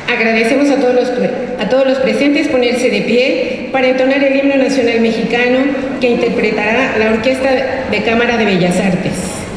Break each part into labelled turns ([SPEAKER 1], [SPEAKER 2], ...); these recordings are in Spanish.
[SPEAKER 1] Agradecemos a todos los presentes ponerse de pie para entonar el himno nacional mexicano que interpretará la Orquesta de Cámara de Bellas Artes.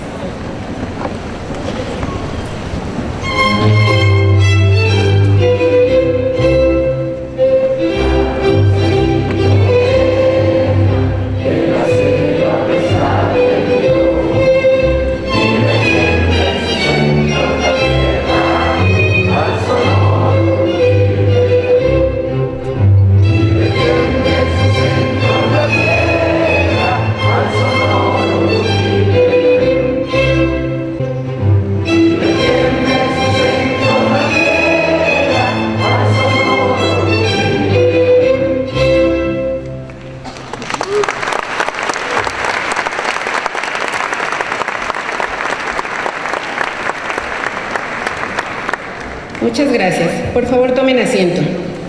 [SPEAKER 1] Muchas gracias. Por favor, tomen asiento.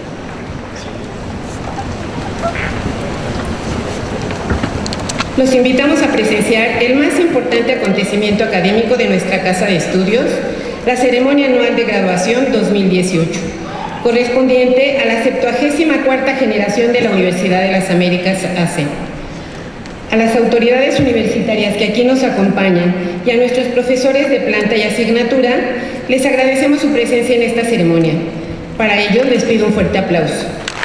[SPEAKER 1] Los invitamos a presenciar el más importante acontecimiento académico de nuestra Casa de Estudios, la ceremonia anual de graduación 2018, correspondiente a la 74ª generación de la Universidad de las Américas AC. A las autoridades universitarias que aquí nos acompañan y a nuestros profesores de planta y asignatura, les agradecemos su presencia en esta ceremonia. Para ello, les pido un fuerte aplauso.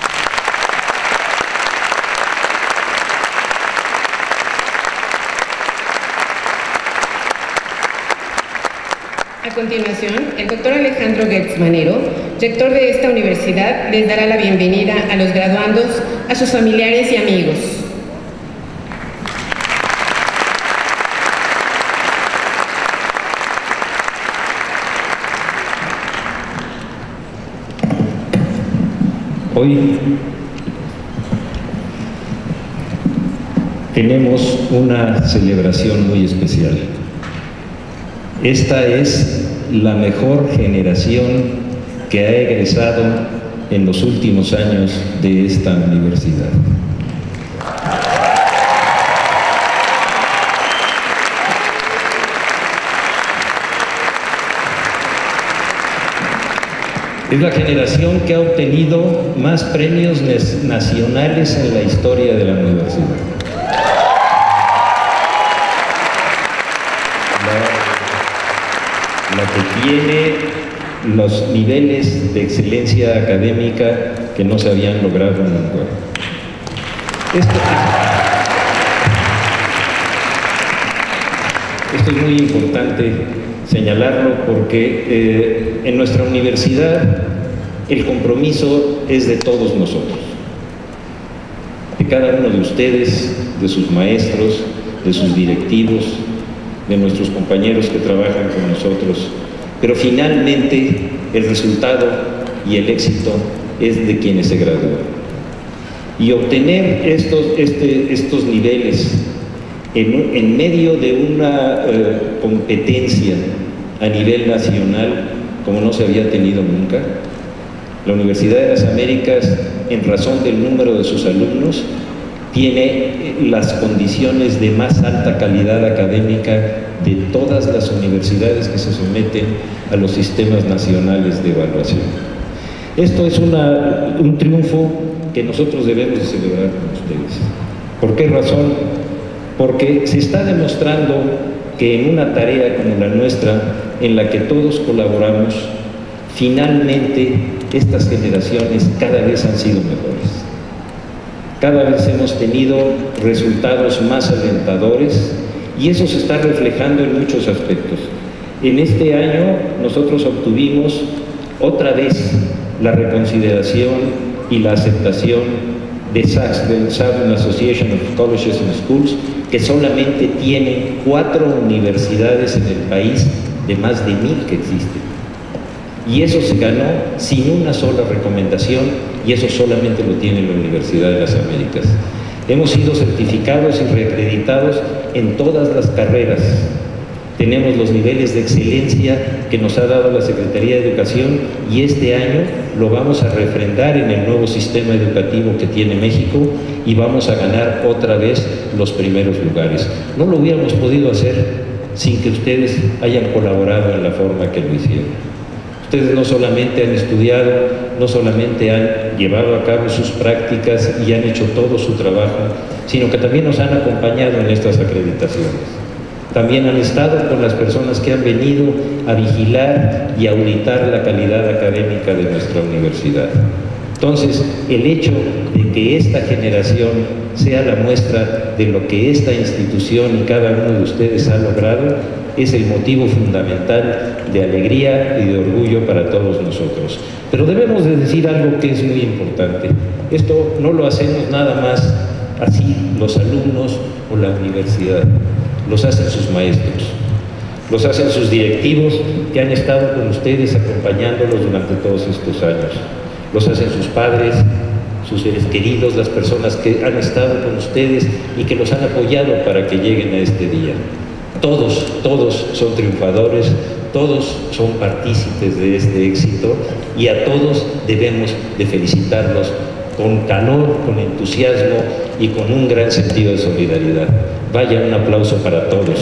[SPEAKER 1] A continuación, el doctor Alejandro Gertz Manero, rector de esta universidad, les dará la bienvenida a los graduandos, a sus familiares y amigos.
[SPEAKER 2] Hoy tenemos una celebración muy especial. Esta es la mejor generación que ha egresado en los últimos años de esta universidad. Es la generación que ha obtenido más premios nacionales en la historia de la universidad. La que tiene los niveles de excelencia académica que no se habían logrado nunca. Esto es muy importante señalarlo porque en nuestra universidad el compromiso es de todos nosotros, de cada uno de ustedes, de sus maestros, de sus directivos, de nuestros compañeros que trabajan con nosotros, pero finalmente el resultado y el éxito es de quienes se gradúan. Y obtener estos niveles en medio de una competencia a nivel nacional como no se había tenido nunca. La Universidad de las Américas, en razón del número de sus alumnos, tiene las condiciones de más alta calidad académica de todas las universidades que se someten a los sistemas nacionales de evaluación. Esto es un triunfo que nosotros debemos de celebrar con ustedes. ¿Por qué razón? Porque se está demostrando que en una tarea como la nuestra, en la que todos colaboramos, finalmente estas generaciones cada vez han sido mejores. Cada vez hemos tenido resultados más alentadores y eso se está reflejando en muchos aspectos. En este año nosotros obtuvimos otra vez la reconsideración y la aceptación de SACS, del Southern Association of Colleges and Schools, que solamente tiene 4 universidades en el país de más de 1000 que existen. Y eso se ganó sin una sola recomendación, y eso solamente lo tiene la Universidad de las Américas. Hemos sido certificados y reacreditados en todas las carreras. Tenemos los niveles de excelencia que nos ha dado la Secretaría de Educación y este año lo vamos a refrendar en el nuevo sistema educativo que tiene México y vamos a ganar otra vez los primeros lugares. No lo hubiéramos podido hacer sin que ustedes hayan colaborado en la forma que lo hicieron. Ustedes no solamente han estudiado, no solamente han llevado a cabo sus prácticas y han hecho todo su trabajo, sino que también nos han acompañado en estas acreditaciones. También han estado con las personas que han venido a vigilar y auditar la calidad académica de nuestra universidad. Entonces, el hecho de que esta generación sea la muestra de lo que esta institución y cada uno de ustedes ha logrado es el motivo fundamental de alegría y de orgullo para todos nosotros. Pero debemos de decir algo que es muy importante. Esto no lo hacemos nada más así los alumnos o la universidad, los hacen sus maestros, los hacen sus directivos que han estado con ustedes acompañándolos durante todos estos años, los hacen sus padres, sus seres queridos, las personas que han estado con ustedes y que los han apoyado para que lleguen a este día. Todos son triunfadores, todos son partícipes de este éxito y a todos debemos de felicitarlos con calor, con entusiasmo y con un gran sentido de solidaridad. Vaya, un aplauso para todos.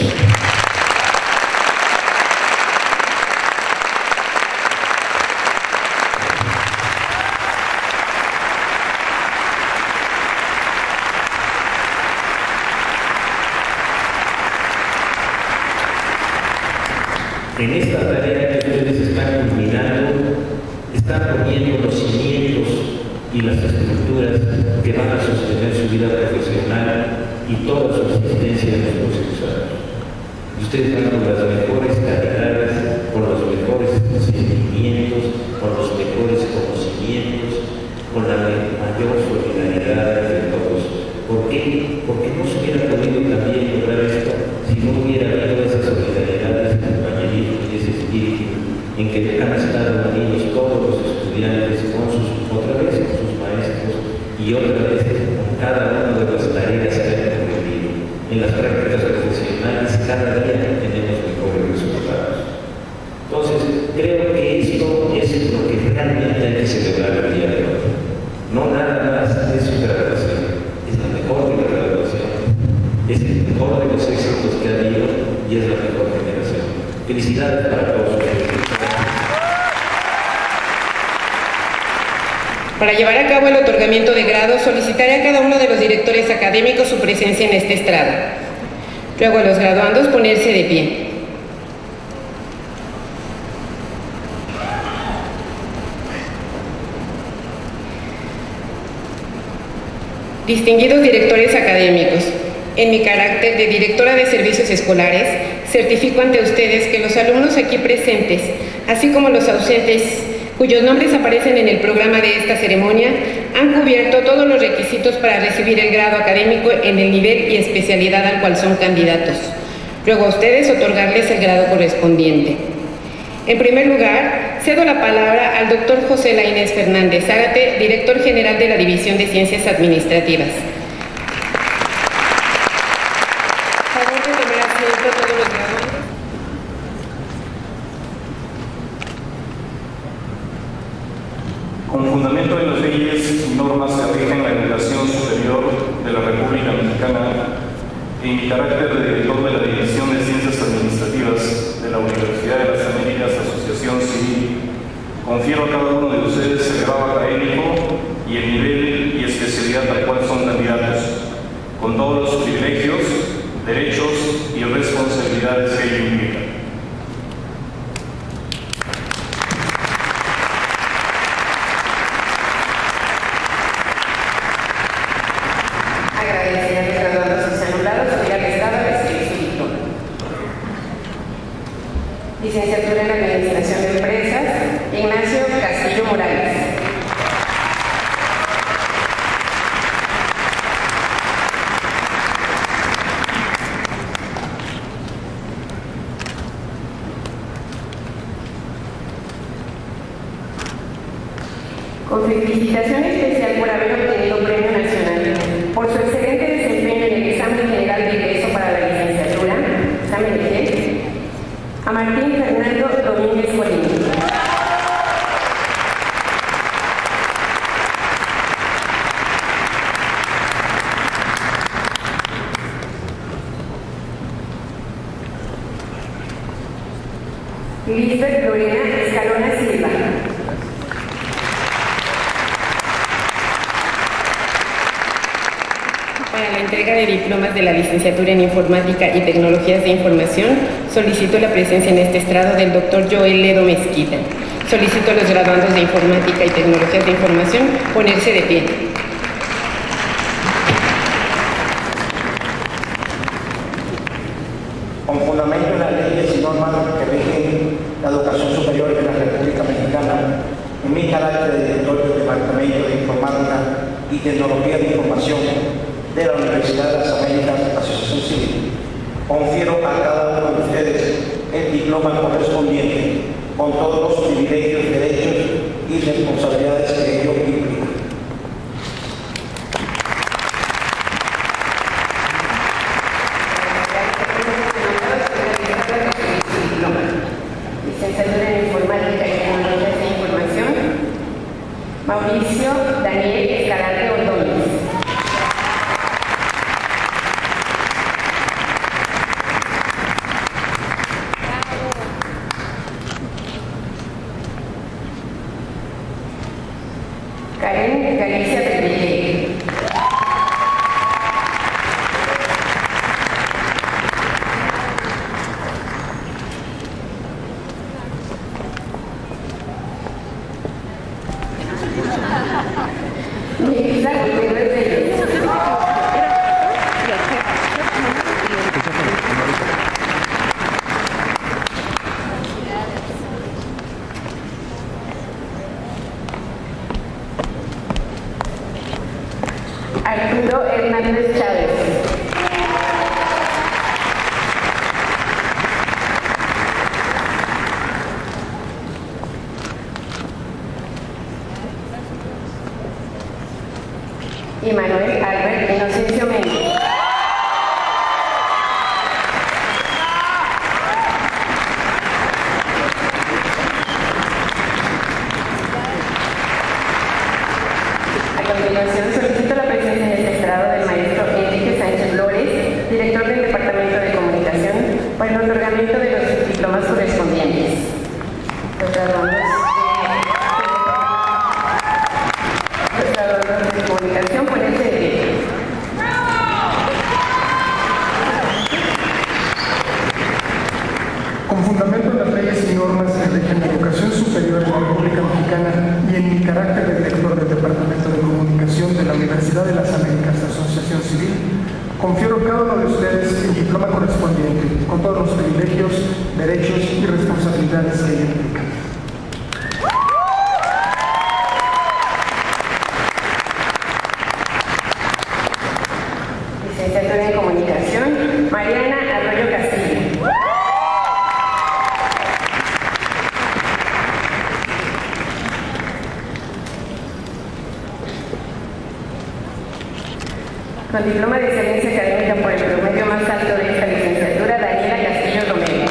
[SPEAKER 2] En esta tarea que ustedes están culminando, están poniendo los cimientos y las estructuras que van a sostener su vida profesional y toda su existencia en los próximos años. Y ustedes van con las mejores calidades, con los mejores sentimientos, con los mejores conocimientos, con la mayor solidaridad de todos. ¿Por qué? Porque no se hubiera podido también lograr esto si no hubiera habido esa solidaridad, ese compañerismo y ese espíritu en que han estado unidos todos los estudiantes con otra vez con sus maestros y otra vez con cada una de las tareas que han aprendido. En las prácticas profesionales cada día tenemos mejores resultados. Entonces, creo que esto es lo que realmente hay que celebrar el día de hoy. No nada más es su graduación, es la mejor de la graduación, es el mejor de los éxitos que ha habido y es la mejor generación. Felicidades para todos ustedes.
[SPEAKER 1] Para llevar a cabo el otorgamiento de grado, solicitaré a cada uno de los directores académicos su presencia en este estrado. Luego a los graduandos ponerse de pie. Distinguidos directores académicos, en mi carácter de directora de servicios escolares, certifico ante ustedes que los alumnos aquí presentes, así como los ausentes, cuyos nombres aparecen en el programa de esta ceremonia, han cubierto todos los requisitos para recibir el grado académico en el nivel y especialidad al cual son candidatos. Luego a ustedes otorgarles el grado correspondiente. En primer lugar, cedo la palabra al doctor José Lainez Fernández Zárate, director general de la División de Ciencias Administrativas. Favor de tomar asiento todos los graduandos.
[SPEAKER 3] Con fundamento en las leyes y normas que rigen la educación superior de la República Mexicana, en mi carácter de director de la División de Ciencias Administrativas de la Universidad de las Américas, Asociación Civil, confiero a cada uno de ustedes el grado académico y el nivel y especialidad al cual son candidatos, con todos los privilegios, derechos y responsabilidades que ello implica.
[SPEAKER 1] Licenciatura en Administración de Empresas, Ignacio Castillo Morales. Con felicitación especial por haber obtenido Premio Nacional por su excelente desempeño en el examen general de ingreso para la licenciatura, examen de GEL, a Martín Fernando Domínguez Colín. Lisbeth Lorena Escalona Silva. Para la entrega de diplomas de la licenciatura en Informática y Tecnologías de Información, solicito la presencia en este estrado del doctor Joel Ledo Mezquita. Solicito a los graduandos de Informática y Tecnologías de Información ponerse de pie.
[SPEAKER 4] Con fundamento en las leyes y normas que rigen la educación superior de la República Mexicana, en mi carácter de director del Departamento de Informática y Tecnología de Información de la Universidad de las Américas, Asociación Civil, confiero a cada uno de ustedes el diploma correspondiente, con todos los privilegios, derechos y responsabilidades que ello implica.
[SPEAKER 1] Licenciatura en Informática y Tecnologías de Información, Mauricio Daniel Escalante Ordóñez. Karen Galicia Pedrier. Arturo Hernández Chávez. Y Manuel Albert Inocencio Méndez. A continuación, solicito la presencia en este estrado del maestro Enrique Sánchez Flores, director del Departamento de Comunicación, para el otorgamiento de los diplomas correspondientes. Los graduandos de comunicación, ponerse de pie.
[SPEAKER 5] Con fundamento en las leyes y normas que rigen la educación superior de la República Mexicana y en mi carácter de director del Departamento de Comunicación de la Universidad de las Américas, Asociación Civil, confiero a cada uno de ustedes el diploma correspondiente, con todos los privilegios, derechos y responsabilidades que ello implica.
[SPEAKER 1] Licenciatura en Comunicación, Mariana Arroyo Castillo. Con diploma de excelencia académica por el promedio más alto de esta licenciatura, Daniela Castillo Romero.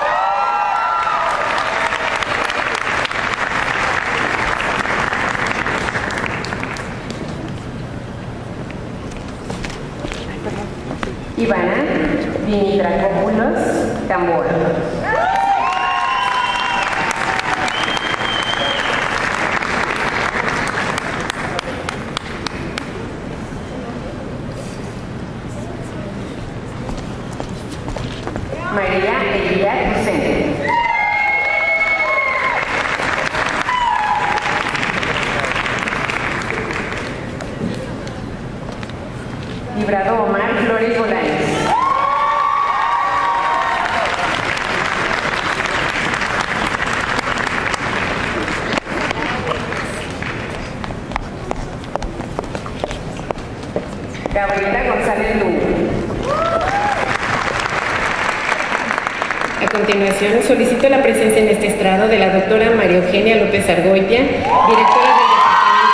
[SPEAKER 1] Ivana Dimitracopoulos Tambora. María Elia Lucente. Librado Omar Flores Bolaños. Gabriela González Lugo. A continuación, solicito la presencia en este estrado de la doctora María Eugenia López Argoitia, directora del Departamento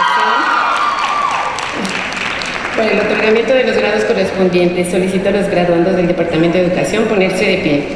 [SPEAKER 1] de Educación, para el otorgamiento de los grados correspondientes. Solicito a los graduandos del Departamento de Educación ponerse de pie.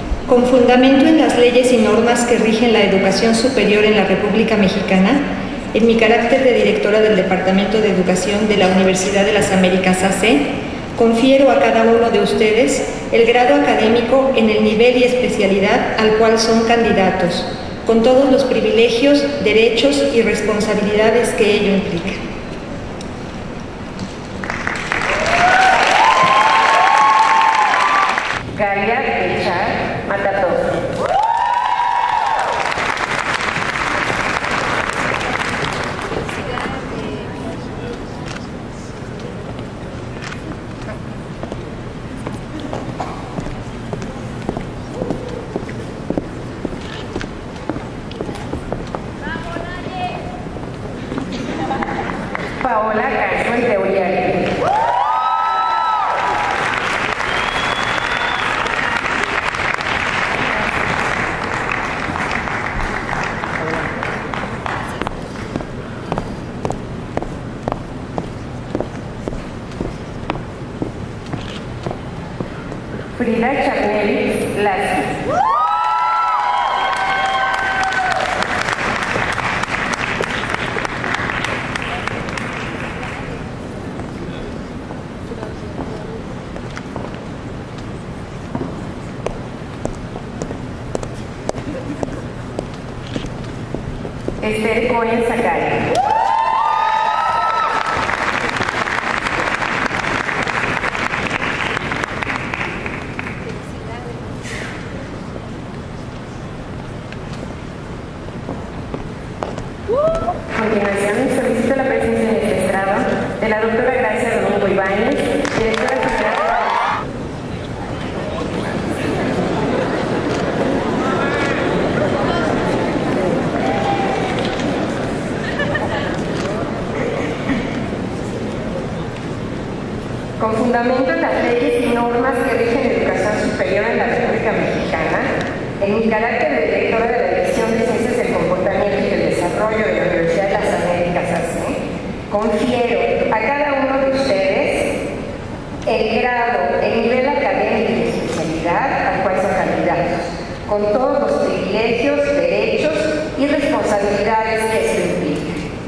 [SPEAKER 6] Con fundamento en las leyes y normas que rigen la educación superior en la República Mexicana, en mi carácter de directora del Departamento de Educación de la Universidad de las Américas AC, confiero a cada uno de ustedes el grado académico en el nivel y especialidad al cual son candidatos, con todos los privilegios, derechos y responsabilidades que ello implica.
[SPEAKER 1] Galia Bechar Matatoso. Paola Castro Teuriari. Frida Charnelis Lassi. Esther Cohen Sakai. A continuación, solicito la presencia en este estrado de la doctora Gracia Domingo Ibáñez, directora general de la... Con fundamento en las leyes y normas que rigen educación superior en la República Mexicana, en mi carácter de directora de la División de Ciencias del Comportamiento y del Desarrollo de la Universidad de las Américas AC, confiero a cada uno de ustedes el grado, el nivel académico y especialidad al cual son candidatos, con todos los privilegios, derechos y responsabilidades que esto implica.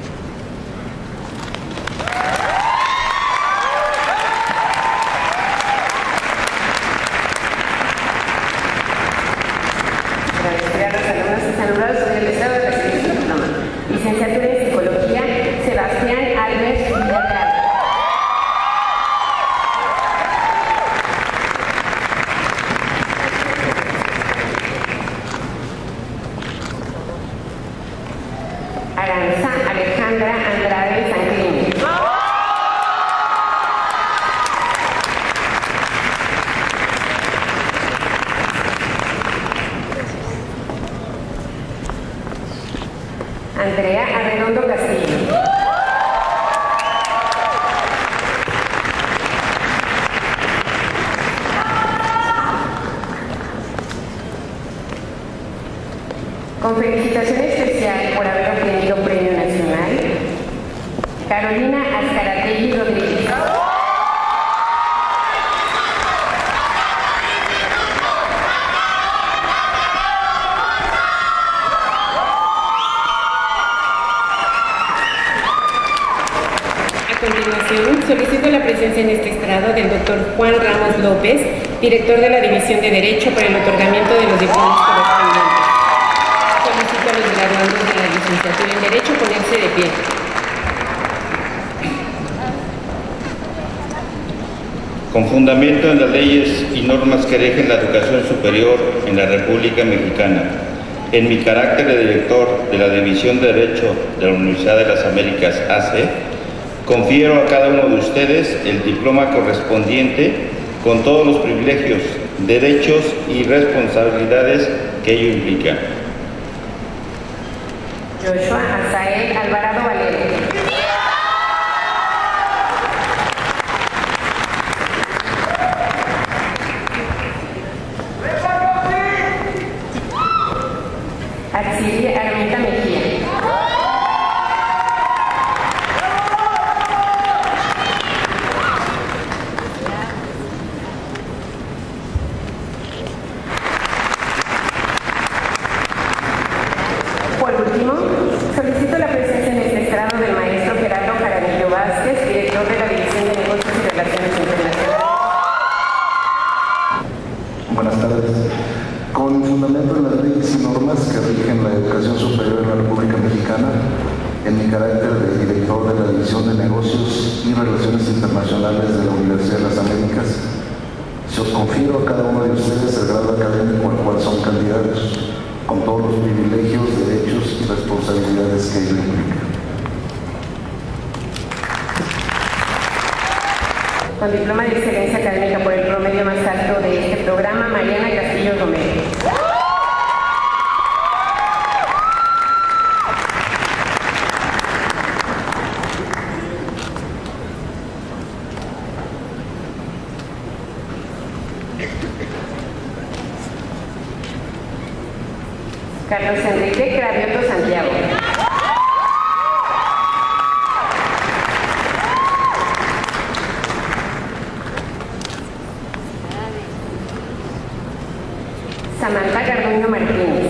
[SPEAKER 1] Agradecer a los alumnos y saludados sobre el estado de recibir su diploma. Licenciatura en Psicología, Sebastián Albert Villarreal. Aranza Alejandra Andrade Sanquilín. Andrea Arredondo Castillo. Con felicitación especial por haber obtenido Premio Nacional, Carolina Azcarategui Rodríguez. A continuación, solicito la presencia en este estrado del doctor Juan Ramos López, director de la División de Derecho, para el otorgamiento de los diplomas correspondientes. Solicito a los graduandos de la licenciatura en Derecho ponerse de pie.
[SPEAKER 7] Con fundamento en las leyes y normas que rigen la educación superior en la República Mexicana, en mi carácter de director de la División de Derecho de la Universidad de las Américas AC, confiero a cada uno de ustedes el diploma correspondiente con todos los privilegios, derechos y responsabilidades que ello implica.
[SPEAKER 1] Joshua Azael Alvarado Valerio. Axilia Armenta Mejía. Por último, solicito la presencia en este
[SPEAKER 8] División de Negocios y Relaciones Internacionales de la Universidad de las Américas, se os confiero a cada uno de ustedes el grado académico al cual son candidatos, con todos los privilegios, derechos y responsabilidades que ello implica.
[SPEAKER 1] Con diploma de excelencia académica por el promedio más alto de este programa, Mariana Castillo Romero. Carlos Enrique Cravioto Santiago. Samantha Garduño Martínez.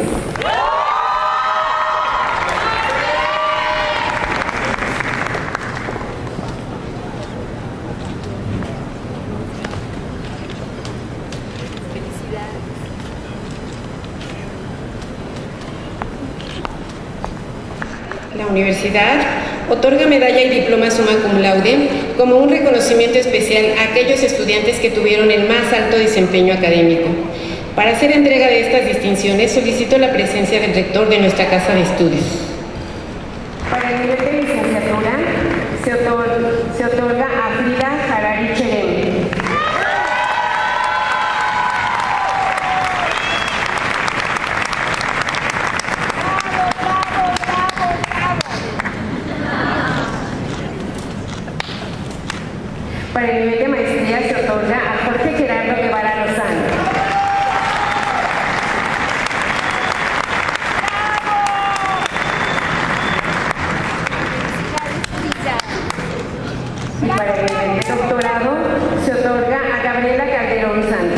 [SPEAKER 1] La universidad otorga medalla y diploma summa cum laude como un reconocimiento especial a aquellos estudiantes que tuvieron el más alto desempeño académico. Para hacer entrega de estas distinciones, solicito la presencia del rector de nuestra casa de estudios. Para el nivel de licenciatura, se otorga a Frida Harari Cherem. Para el nivel de maestría se otorga a Jorge Gerardo Guevara Lozano. Y para el nivel de doctorado se otorga a Gabriela Calderón Santos.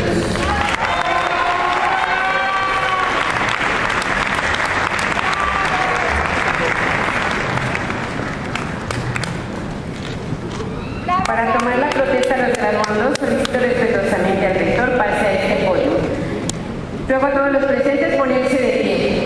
[SPEAKER 1] Para tomar la protesta a los graduandos, solicito respetuosamente al rector pase a este podio. Ruego a todos los presentes ponerse de pie.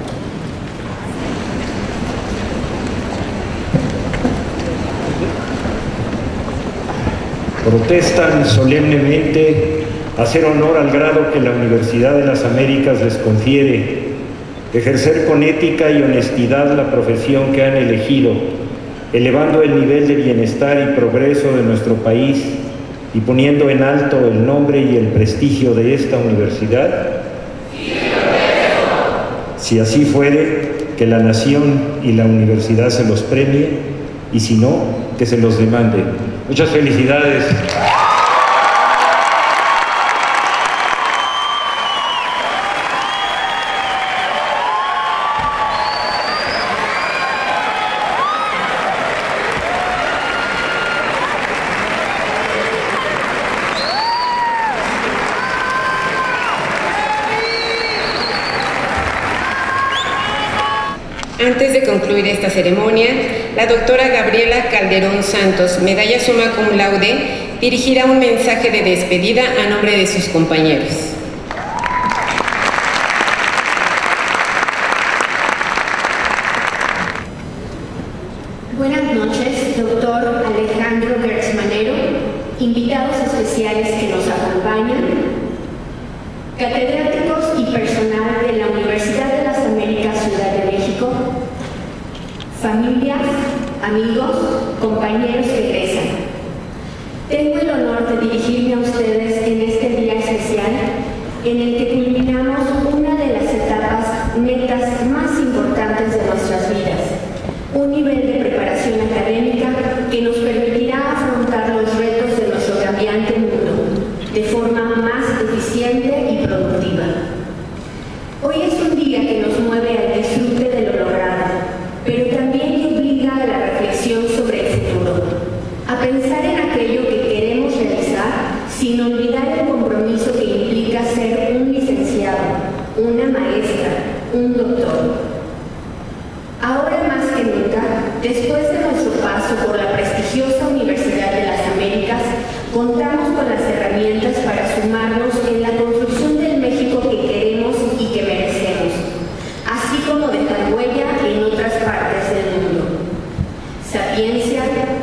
[SPEAKER 2] Protestan solemnemente hacer honor al grado que la Universidad de las Américas les confiere, ejercer con ética y honestidad la profesión que han elegido, elevando el nivel de bienestar y progreso de nuestro país y poniendo en alto el nombre y el prestigio de esta universidad? Si así fuere, que la nación y la universidad se los premie, y si no, que se los demande. Muchas felicidades.
[SPEAKER 1] Antes de concluir esta ceremonia, la doctora Gabriela Calderón Santos, medalla summa cum laude, dirigirá un mensaje de despedida a nombre de sus compañeros.
[SPEAKER 9] Buenas noches, doctor Alejandro Gertz Manero, invitados especiales que nos acompañan, catedráticos y personal de la Universidad de las Américas Ciudad de México, familias, amigos, compañeros que egresan. Tengo el honor de dirigirme a ustedes en este día especial en el que culminamos una de las metas más importantes de nuestras vidas, un nivel de preparación académica que nos permitirá afrontar los retos de nuestro cambiante mundo de forma más eficiente y productiva. Hoy es un día que nos mueve al disfrute de lo logrado, pero también que obliga a la reflexión sobre el futuro, a pensar en aquello que queremos realizar sin olvidar el compromiso que implica ser un licenciado, una maestra, un doctor. Ahora más que nunca, después de nuestro paso por la prestigiosa Universidad de las Américas, contamos con las herramientas para sumarnos en la construcción del México que queremos y que merecemos, así como dejar huella en otras partes del mundo. Sapiencia,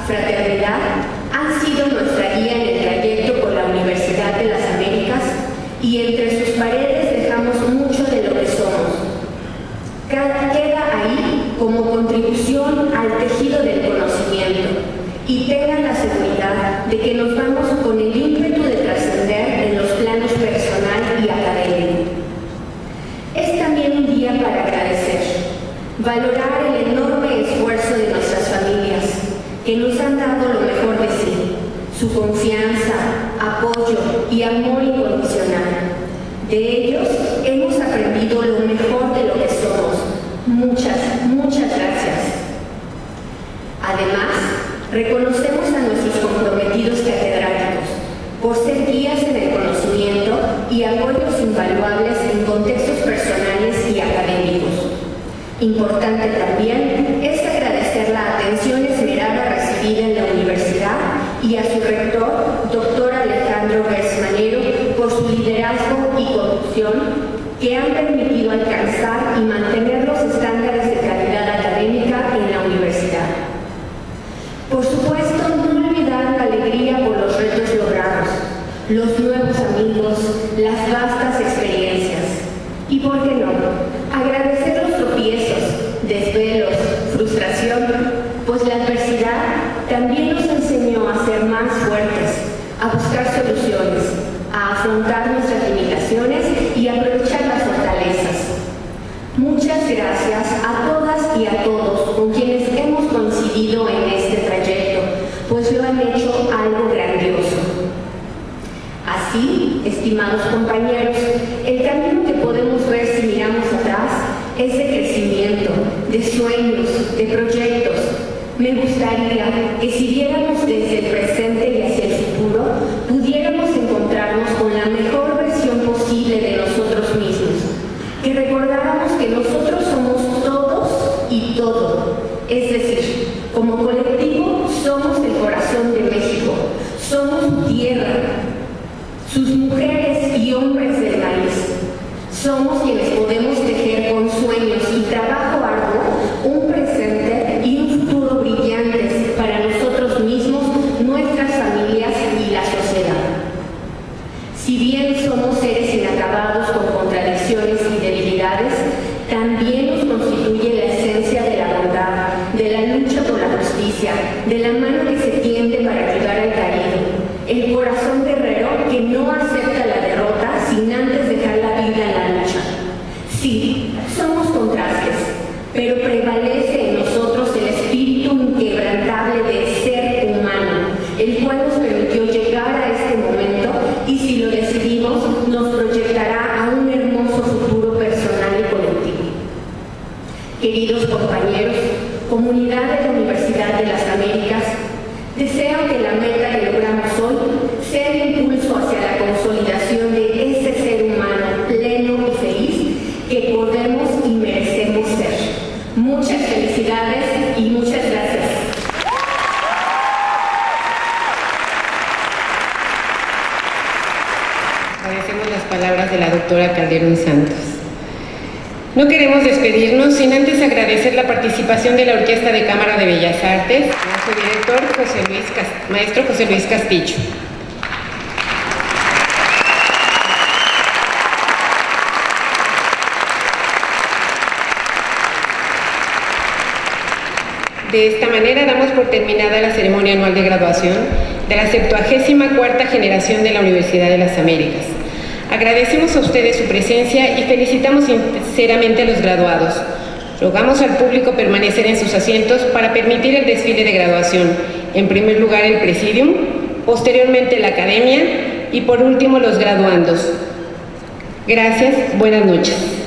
[SPEAKER 9] fraternidad han sido nuestra guía en el trayecto por la Universidad de las Américas y entre sus paredes dejamos mucho de lo que somos. Queda ahí como contribución al tejido del conocimiento y tengan la seguridad de que nos vamos con el ímpetu de trascender en los planos personal y académico. Es también un día para agradecer, valorar el enorme esfuerzo de nuestras familias que nos han dado lo mejor de sí, su confianza, apoyo y amor incondicional. De ellos hemos aprendido lo mejor de lo que somos. Muchas, muchas gracias. Además, reconocemos a nuestros comprometidos catedráticos por ser guías en el conocimiento y apoyos invaluables en contextos personales y académicos. Importante también es agradecer la atención esmerada recibida en la universidad y a su rector, doctor Alejandro Gersmanero, por su liderazgo y conducción que han permitido alcanzar y mantener los estándares de calidad académica en la universidad. Por supuesto, no olvidar la alegría por los retos logrados, los nuevos amigos, las vastas experiencias. Y por qué no, agradecer los tropiezos, desvelos, frustración, pues la adversidad también nos enseñó a ser más fuertes, a buscar soluciones, a afrontar nuestras limitaciones y aprovechar las fortalezas. Muchas gracias a todas y a todos con quienes hemos coincidido en este trayecto, pues lo han hecho algo grandioso. Así, estimados compañeros, el camino que podemos ver si miramos atrás es de crecimiento, de sueños, de proyectos. Me gustaría que si viéramos desde el presente y hacia el futuro, pudiéramos encontrarnos con la mejor versión posible de nosotros mismos, que recordáramos que nosotros somos todos y todo, es decir, como colectivo somos el corazón de México, somos su tierra, sus mujeres y hombres del país. Somos quienes podemos tejer con sueños y trabajo arduo un presente y un futuro brillantes para nosotros mismos, nuestras familias y la sociedad. Si bien somos seres inacabados con contradicciones y debilidades, también nos constituye la esencia de la bondad, de la lucha por la justicia, de la mano que se tiende para ayudar al caído, el corazón guerrero que no acepta la derrota sin antes dejar la vida en la lucha. Sí, somos contrastes, pero prevalece en nosotros el espíritu inquebrantable de ser humano, el cual nos permitió llegar a este momento y si lo decidimos, nos proyectará a un hermoso futuro personal y colectivo. Queridos compañeros, comunidad de la Universidad de las Américas, deseo que la meta que logramos hoy sea el impulso hacia la consolidación de ese ser humano pleno y feliz que podemos y merecemos ser. Muchas felicidades y muchas gracias.
[SPEAKER 1] Agradecemos las palabras de la doctora Calderón Santos. No queremos despedirnos sin antes agradecer la participación de la Orquesta de Cámara de Bellas Artes, a su director, maestro José Luis Castillo. De esta manera damos por terminada la ceremonia anual de graduación de la 74ª generación de la Universidad de las Américas. Agradecemos a ustedes su presencia y felicitamos sinceramente a los graduados. Rogamos al público permanecer en sus asientos para permitir el desfile de graduación. En primer lugar el Presidium, posteriormente la Academia y por último los graduandos. Gracias, buenas noches.